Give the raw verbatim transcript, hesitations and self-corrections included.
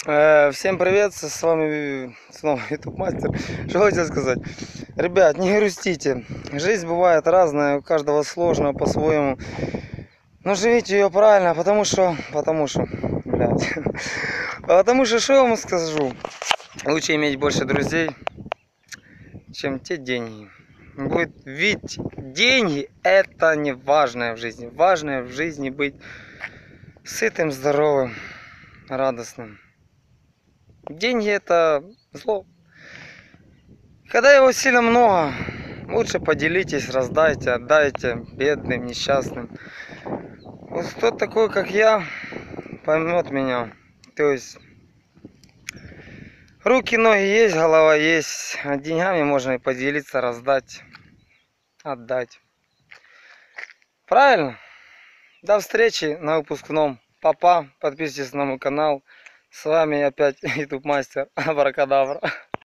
Э, Всем привет, с вами снова YouTube Мастер. Что хотел сказать? Ребят, не грустите. Жизнь бывает разная, у каждого сложно по-своему. Но живите ее правильно, потому что... Потому что... Блядь. Потому что, что я вам скажу? Лучше иметь больше друзей, чем те деньги. Будет, ведь деньги это не важное в жизни. Важное в жизни быть сытым, здоровым, радостным. Деньги это зло. Когда его сильно много, лучше поделитесь, раздайте, отдайте бедным, несчастным. Вот кто такой, как я, поймет меня. То есть руки, ноги есть, голова есть, а деньгами можно и поделиться, раздать, отдать. Правильно? До встречи на выпускном. Папа, подписывайтесь на мой канал. С вами опять YouTube Мастер. Абракадабра.